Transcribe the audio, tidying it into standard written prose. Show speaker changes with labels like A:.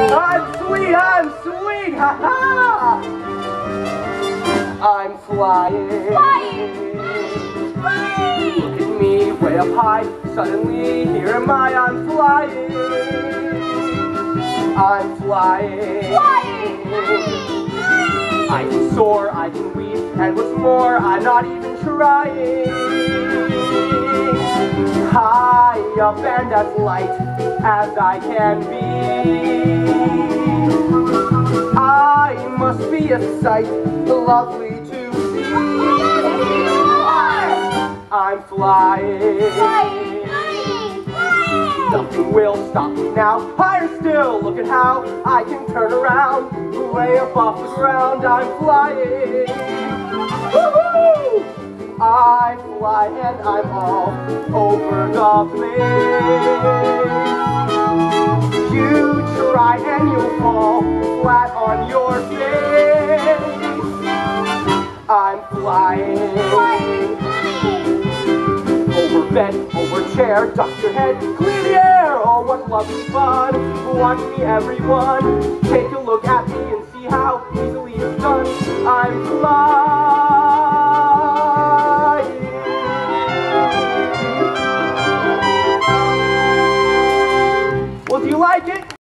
A: I'm sweet, ha-ha! I'm flying.
B: Flying!
A: Look at me, way up high, suddenly here am I'm flying. I'm flying. I can soar, I can weave, and what's more, I'm not even trying. High up and as light as I can be. I must be a sight lovely to see. I'm flying. Nothing will stop me now. Higher still, look at how I can turn around. Way up off the ground, I'm flying. Woohoo! I fly and I'm all over the place. You try and you'll fall flat on your face. I'm flying. Over bed, over chair, duck your head, clear the air. Oh, what lovely fun! Watch me, everyone. Take a look at me and see how easily it's done. I'm flying.